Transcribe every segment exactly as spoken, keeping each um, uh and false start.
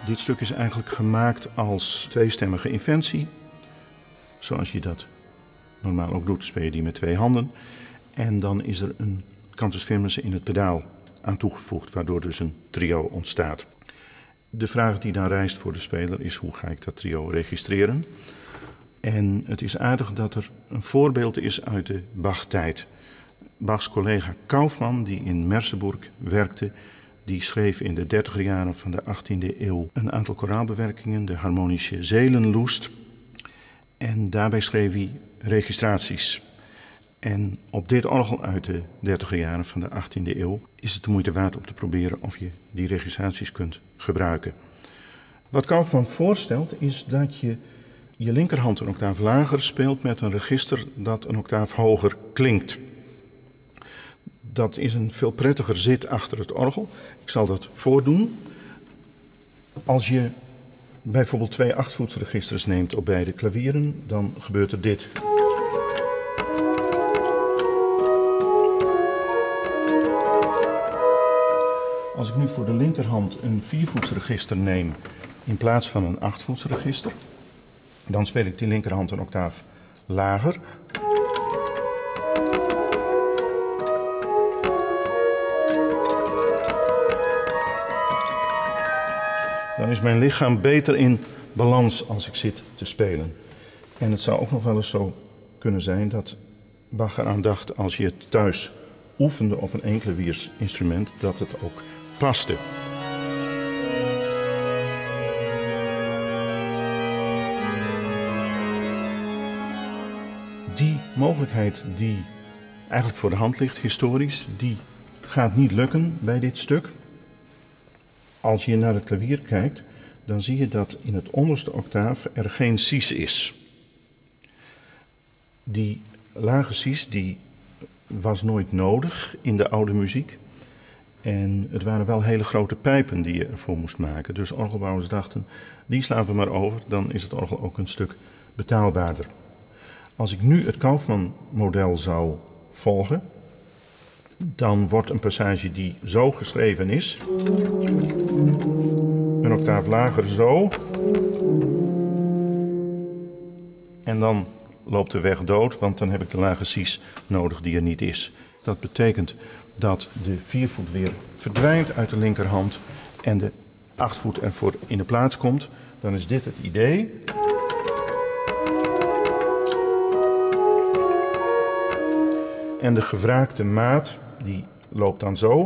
Dit stuk is eigenlijk gemaakt als tweestemmige inventie. Zoals je dat normaal ook doet, speel je die met twee handen. En dan is er een cantus firmus in het pedaal aan toegevoegd, waardoor dus een trio ontstaat. De vraag die dan rijst voor de speler is: hoe ga ik dat trio registreren? En het is aardig dat er een voorbeeld is uit de Bach-tijd. Bachs collega Kaufmann, die in Merseburg werkte, die schreef in de dertiger jaren van de achttiende eeuw een aantal koraalbewerkingen, de harmonische Seelenlust. En daarbij schreef hij registraties. En op dit orgel uit de dertiger jaren van de achttiende eeuw is het de moeite waard om te proberen of je die registraties kunt gebruiken. Wat Kaufmann voorstelt is dat je je linkerhand een octaaf lager speelt met een register dat een octaaf hoger klinkt. Dat is een veel prettiger zit achter het orgel. Ik zal dat voordoen. Als je bijvoorbeeld twee achtvoetsregisters neemt op beide klavieren, dan gebeurt er dit. Als ik nu voor de linkerhand een viervoetsregister neem in plaats van een achtvoetsregister, dan speel ik die linkerhand een octaaf lager. Dan is mijn lichaam beter in balans als ik zit te spelen. En het zou ook nog wel eens zo kunnen zijn dat Bach eraan dacht, als je het thuis oefende op een eenklaviersinstrument, dat het ook paste. Die mogelijkheid die eigenlijk voor de hand ligt, historisch, die gaat niet lukken bij dit stuk. Als je naar het klavier kijkt, dan zie je dat in het onderste octaaf er geen cis is. Die lage cis die was nooit nodig in de oude muziek. En het waren wel hele grote pijpen die je ervoor moest maken. Dus orgelbouwers dachten, die slaan we maar over, dan is het orgel ook een stuk betaalbaarder. Als ik nu het Kaufmann-model zou volgen, dan wordt een passage die zo geschreven is, een octaaf lager zo, en dan loopt de weg dood, want dan heb ik de lage cis nodig die er niet is. Dat betekent dat de viervoet weer verdwijnt uit de linkerhand en de achtvoet ervoor in de plaats komt. Dan is dit het idee. En de gewraakte maat, die loopt dan zo.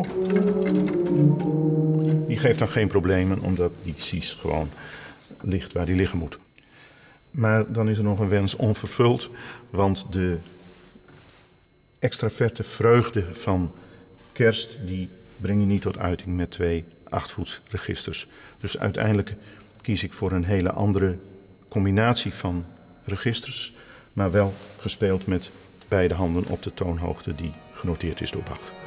Die geeft dan geen problemen, omdat die cis gewoon ligt waar die liggen moet. Maar dan is er nog een wens onvervuld, want de extraverte vreugde van kerst, die breng je niet tot uiting met twee achtvoetsregisters. Dus uiteindelijk kies ik voor een hele andere combinatie van registers, maar wel gespeeld met beide handen op de toonhoogte die genoteerd is door Bach.